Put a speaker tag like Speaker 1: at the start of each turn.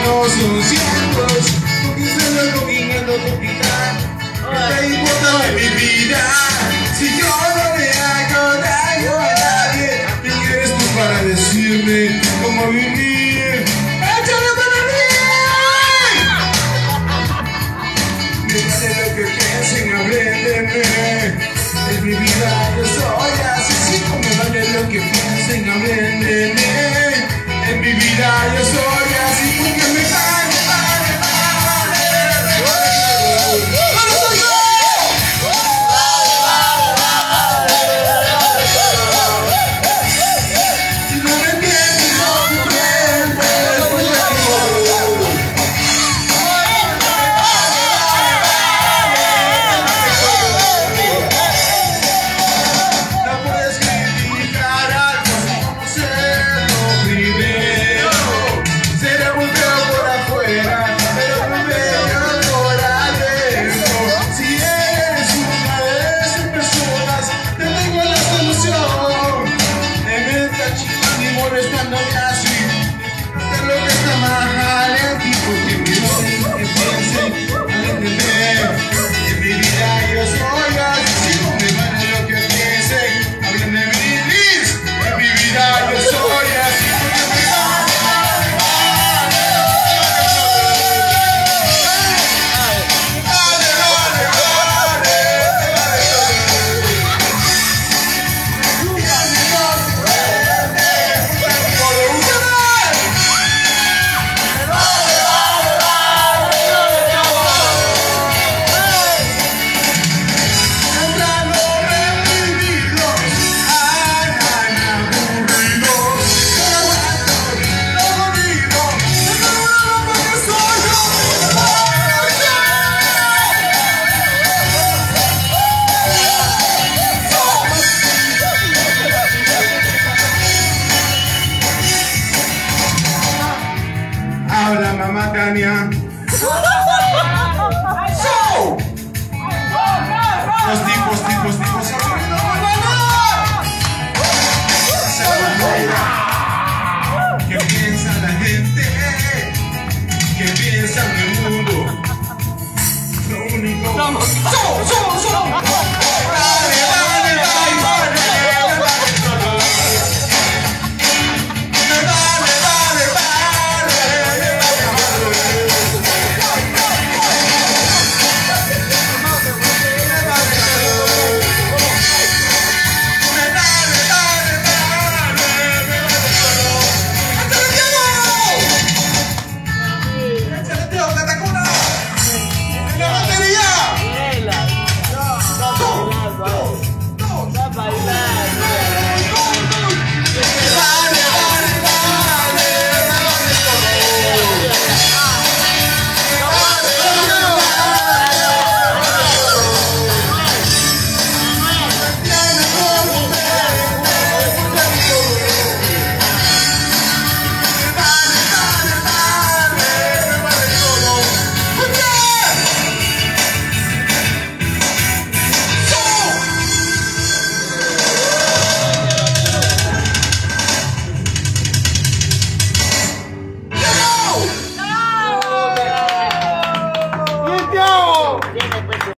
Speaker 1: no son cientos, porque se lo combinando con quitar. ¿Qué te importa de mi vida? Si yo no le hago daño a nadie, ¿quién eres tú para decirme cómo vivir? ¡Échale para mí! Díganle lo que piensen, hablen de mí. En mi vida yo soy así, si no me vale lo que piensen, hablen de mí. En mi vida yo soy así, porque me vale. Habla mamá Tania. So, los tipos.